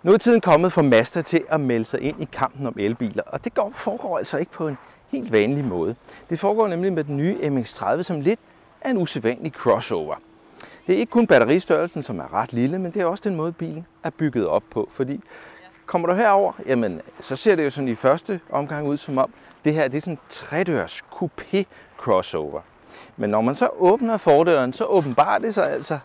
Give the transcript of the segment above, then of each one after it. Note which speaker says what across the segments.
Speaker 1: Nu er tiden kommet for Mazda til at melde sig ind i kampen om elbiler, og det foregår altså ikke på en helt vanlig måde. Det foregår nemlig med den nye MX-30 som lidt af en usædvanlig crossover. Det er ikke kun batteristørrelsen, som er ret lille, men det er også den måde, bilen er bygget op på. Fordi kommer du herover, jamen, så ser det jo sådan i første omgang ud som om, det her det er sådan en tredørs coupé crossover. Men når man så åbner fordøren, så åbenbarer det sig altså,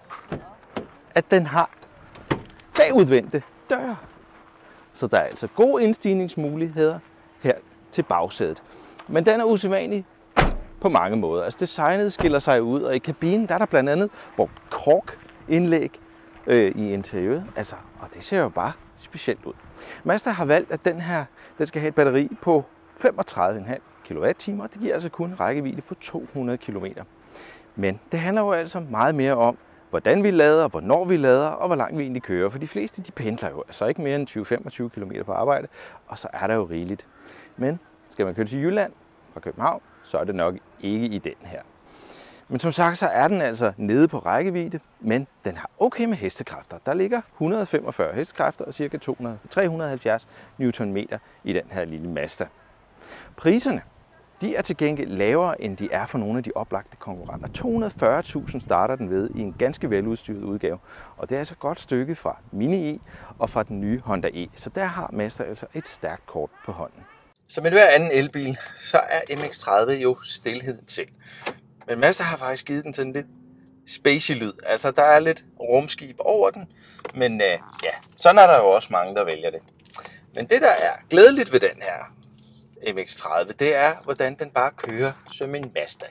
Speaker 1: at den har bagudvendte døre. Så der er altså gode indstigningsmuligheder her til bagsædet. Men den er usædvanlig på mange måder. Altså designet skiller sig ud, og i kabinen der er der blandt andet brugt korkindlæg i interiøret. Altså, og det ser jo bare specielt ud. Mazda har valgt, at den skal have et batteri på 35,5 kWh, og det giver altså kun en rækkevidde på 200 km. Men det handler jo altså meget mere om, hvordan vi lader, hvornår vi lader, og hvor langt vi egentlig kører. For de fleste de pendler jo altså ikke mere end 20-25 km på arbejde, og så er der jo rigeligt. Men skal man køre til Jylland fra København, så er det nok ikke i den her. Men som sagt, så er den altså nede på rækkevidde, men den har okay med hestekræfter. Der ligger 145 hestekræfter og ca. 370 Nm i den her lille Mazda. Priserne, de er til gengæld lavere, end de er for nogle af de oplagte konkurrenter. 240.000 starter den ved i en ganske veludstyret udgave. Og det er altså et godt stykke fra Mini E og fra den nye Honda E. Så der har Mazda altså et stærkt kort på hånden. Som med hver anden elbil, så er MX-30 jo stilheden selv. Men Mazda har faktisk givet den sådan lidt spacey lyd. Altså der er lidt rumskib over den. Men ja, sådan er der jo også mange, der vælger det. Men det der er glædeligt ved den her MX-30, det er, hvordan den bare kører som en Mazda.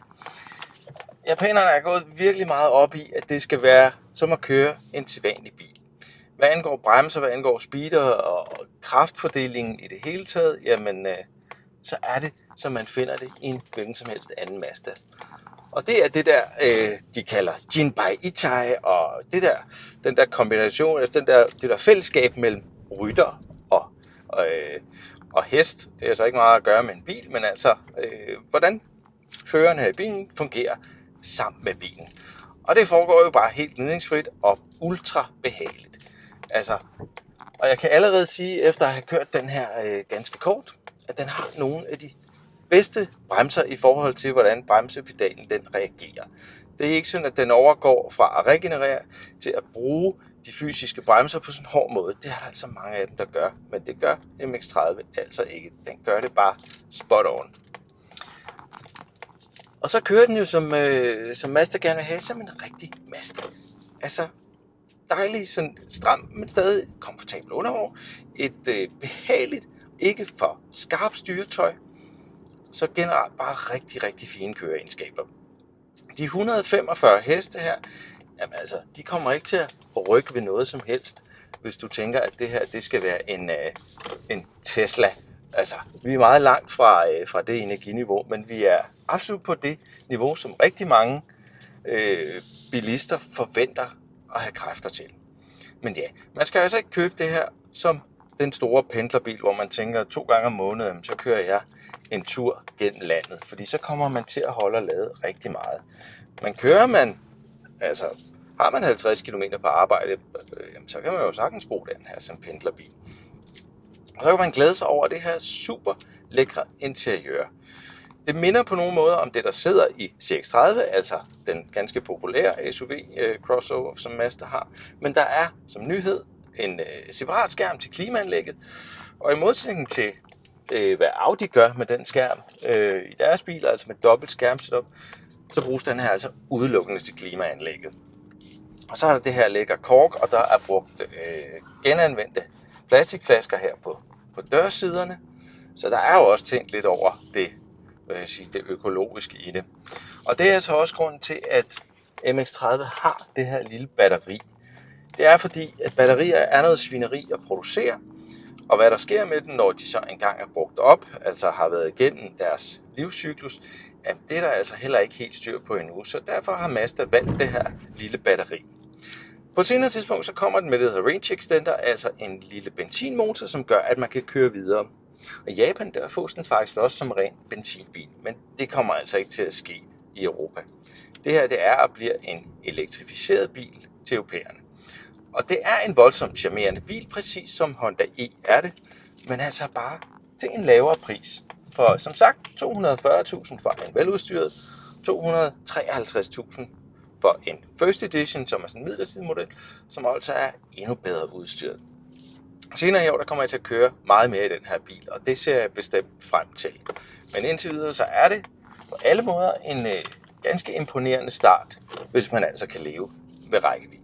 Speaker 1: Japanerne er gået virkelig meget op i, at det skal være som at køre en sædvanlig bil. Hvad angår bremser, hvad angår speeder og kraftfordelingen i det hele taget, jamen så er det, som man finder det i en hvilken som helst anden Mazda. Og det er det der, de kalder Jinbai Ichai, og den der kombination, altså det der fællesskab mellem rytter og hest. Det er altså ikke meget at gøre med en bil, men altså, hvordan føreren her i bilen fungerer sammen med bilen. Og det foregår jo bare helt gnidningsfrit og ultra behageligt. Altså, og jeg kan allerede sige, efter at have kørt den her ganske kort, at den har nogle af de bedste bremser i forhold til, hvordan bremsepedalen den reagerer. Det er ikke sådan, at den overgår fra at regenerere til at bruge de fysiske bremser på sådan en hård måde. Det er der altså mange af dem, der gør, men det gør MX-30 altså ikke. Den gør det bare spot on. Og så kører den jo, som Mazda gerne vil have, som en rigtig Mazda. Altså dejlig, sådan stram, men stadig komfortabel undervogn. Et behageligt, ikke for skarpt styretøj. Så generelt bare rigtig, rigtig fine køreegenskaber. De 145 heste her, jamen altså, de kommer ikke til at rykke ved noget som helst, hvis du tænker, at det her det skal være en Tesla. Altså, vi er meget langt fra det energiniveau, men vi er absolut på det niveau, som rigtig mange bilister forventer at have kræfter til. Men ja, man skal altså ikke købe det her som den store pendlerbil, hvor man tænker 2 gange om måneden, så kører jeg en tur gennem landet, fordi så kommer man til at holde og lade rigtig meget. Men har man 50 km på arbejde, så kan man jo sagtens bruge den her som pendlerbil. Og så kan man glæde sig over det her super lækre interiør. Det minder på nogle måder om det, der sidder i CX-30, altså den ganske populære SUV crossover, som Mazda har. Men der er som nyhed en separat skærm til klimaanlægget, og i modsætning til hvad Audi gør med den skærm i deres biler, altså med dobbelt skærmsetup, så bruges den her altså udelukkende til klimaanlægget. Og så er der det her lækker kork, og der er brugt genanvendte plastikflasker her på dørsiderne. Så der er jo også tænkt lidt over det økologiske i det. Og det er altså også grunden til, at MX-30 har det her lille batteri. Det er fordi, at batterier er noget svineri at producere, og hvad der sker med dem, når de så engang er brugt op, altså har været igennem deres livscyklus, det er der altså heller ikke helt styr på endnu. Så derfor har Mazda valgt det her lille batteri. På et senere tidspunkt så kommer den med det, der hedder Range Extender, altså en lille benzinmotor, som gør, at man kan køre videre. Og i Japan, der fås den faktisk også som ren benzinbil, men det kommer altså ikke til at ske i Europa. Det her det er og bliver en elektrificeret bil til europæerne. Og det er en voldsomt charmerende bil, præcis som Honda E er det, men altså bare til en lavere pris. For som sagt, 240.000 for en veludstyret, 253.000 for en First Edition, som er sådan en midlertidig model, som altså er endnu bedre udstyret. Senere i år, der kommer jeg til at køre meget mere i den her bil, og det ser jeg bestemt frem til. Men indtil videre, så er det på alle måder en ganske imponerende start, hvis man altså kan leve med rækkevidde.